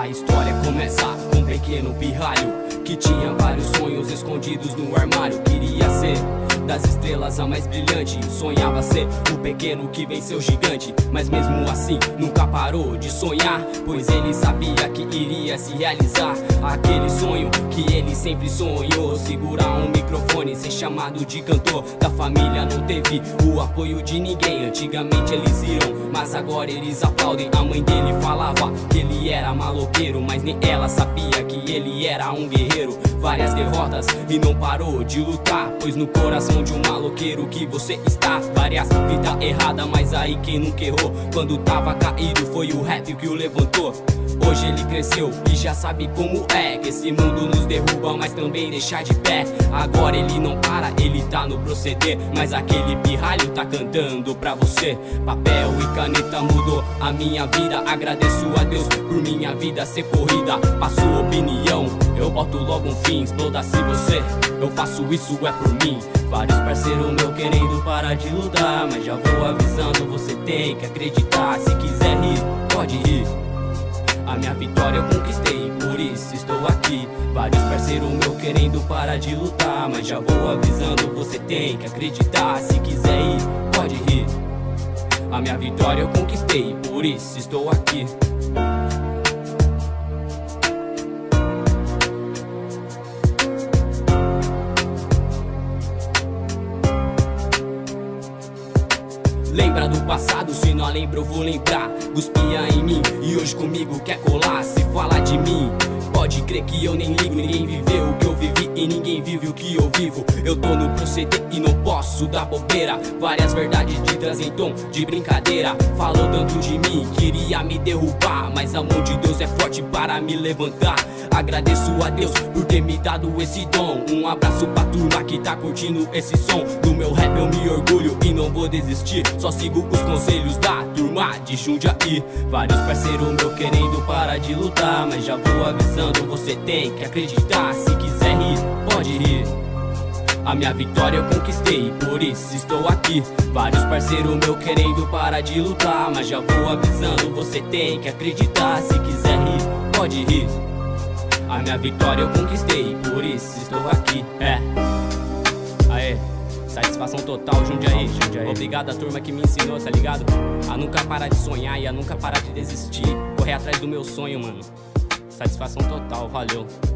A história começa com um pequeno pirralho que tinha vários sonhos escondidos no armário. Queria ser das estrelas a mais brilhante, sonhava ser o pequeno que venceu o gigante. Mas mesmo assim nunca parou de sonhar, pois ele sabia que iria se realizar aquele sonho que ele sempre sonhou: segurar um microfone, ser chamado de cantor. Da família não teve o apoio de ninguém. Antigamente eles riam, mas agora eles aplaudem. A mãe dele falava que ele era maloqueiro, mas nem ela sabia que ele era um guerreiro. Várias derrotas e não parou de lutar, pois no coração de um maloqueiro que você está. Várias vidas erradas, mas aí quem nunca errou? Quando tava caído foi o rap que o levantou. Hoje ele cresceu e já sabe como é, que esse mundo nos derruba, mas também deixa de pé. Agora ele não para, ele tá no proceder, mas aquele pirralho tá cantando pra você. Papel e caneta mudou a minha vida, agradeço a Deus por minha vida ser corrida. Passo opinião, eu boto logo um fim, exploda-se você, eu faço isso é por mim. Vários parceiros meu querendo parar de lutar, mas já vou avisando, você tem que acreditar. Se quiser rir, pode rir, a minha vitória eu conquistei, por isso estou aqui. Vários parceiros meu querendo parar de lutar, mas já vou avisando, você tem que acreditar. Se quiser ir, pode rir, a minha vitória eu conquistei, por isso estou aqui. Lembra do passado, se não lembra eu vou lembrar. Cuspia em mim e hoje comigo quer colar. Se fala de mim, pode crer que eu nem ligo. Ninguém viveu o que eu vivi e ninguém vive o que eu vivo. Eu tô no proceder e não posso dar bobeira. Várias verdades ditas em tom de brincadeira. Falou tanto de mim, queria me derrubar, mas a mão de Deus é forte para me levantar. Agradeço a Deus por ter me dado esse dom. Um abraço pra turma que tá curtindo esse som. Do meu rap eu me orgulho e não vou desistir, só sigo os conselhos da turma de Jundiaí. Vários parceiros meu querendo parar de lutar, mas já vou avisando, você tem que acreditar. Se quiser rir, pode rir, a minha vitória eu conquistei, por isso estou aqui. Vários parceiros meu querendo parar de lutar, mas já vou avisando, você tem que acreditar. Se quiser rir, pode rir, a minha vitória eu conquistei, por isso estou aqui. Aê, satisfação total, Jundiaí. Obrigado à turma que me ensinou, tá ligado? A nunca parar de sonhar e a nunca parar de desistir. Correr atrás do meu sonho, mano. Satisfação total, valeu.